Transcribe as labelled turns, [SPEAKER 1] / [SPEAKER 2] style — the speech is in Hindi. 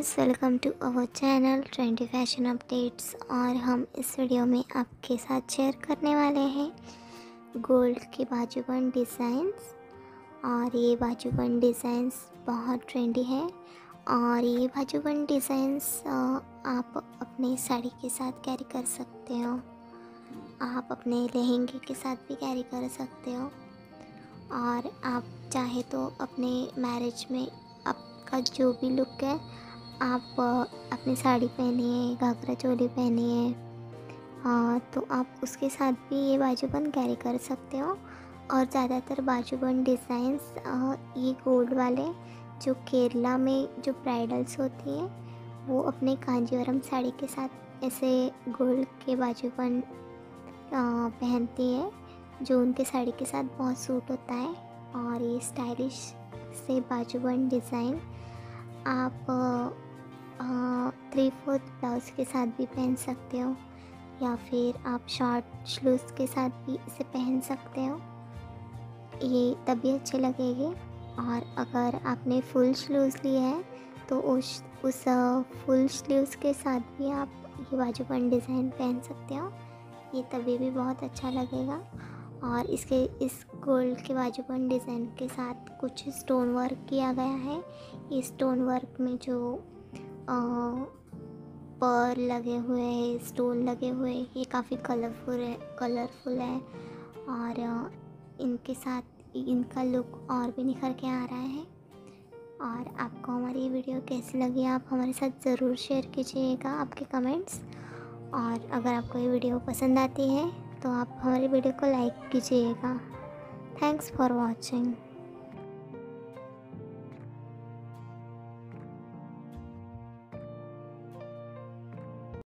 [SPEAKER 1] Friends, welcome to our channel trendy fashion updates. और हम इस वीडियो में आपके साथ शेयर करने वाले हैं गोल्ड के बाजूबंद डिज़ाइंस। और ये बाजूबंद डिज़ाइंस बहुत ट्रेंडी है। और ये बाजूबंद डिज़ाइंस आप अपने साड़ी के साथ कैरी कर सकते हो, आप अपने लहंगे के साथ भी कैरी कर सकते हो। और आप चाहे तो अपने मैरिज में आपका जो भी लुक है, आप अपनी साड़ी पहनिए, घाघरा चोली पहनिए, तो आप उसके साथ भी ये बाजूबंद कैरी कर सकते हो। और ज़्यादातर बाजूबंद डिज़ाइंस ये गोल्ड वाले जो केरला में जो ब्राइडल्स होती हैं वो अपने कांजीवरम साड़ी के साथ ऐसे गोल्ड के बाजूबंद पहनती हैं, जो उनके साड़ी के साथ बहुत सूट होता है। और ये स्टाइलिश से बाजूबंद डिज़ाइन आप 3/4 ब्लाउज़ के साथ भी पहन सकते हो, या फिर आप शॉर्ट स्लीव्स के साथ भी इसे पहन सकते हो, ये तभी अच्छे लगेंगे। और अगर आपने फुल स्लीव्स लिए है तो उस फुल स्लीव्स के साथ भी आप ये बाजूबंद डिज़ाइन पहन सकते हो, ये तभी भी बहुत अच्छा लगेगा। और इस गोल्ड के बाजूबंद डिज़ाइन के साथ कुछ स्टोन वर्क किया गया है। ये स्टोन वर्क में जो पर्ल लगे हुए हैं, स्टोन लगे हुए हैं, ये काफ़ी कलरफुल है। और इनके साथ इनका लुक और भी निखर के आ रहा है। और आपको हमारी वीडियो कैसी लगी आप हमारे साथ ज़रूर शेयर कीजिएगा आपके कमेंट्स। और अगर आपको ये वीडियो पसंद आती है तो आप हमारी वीडियो को लाइक कीजिएगा। Thanks for watching.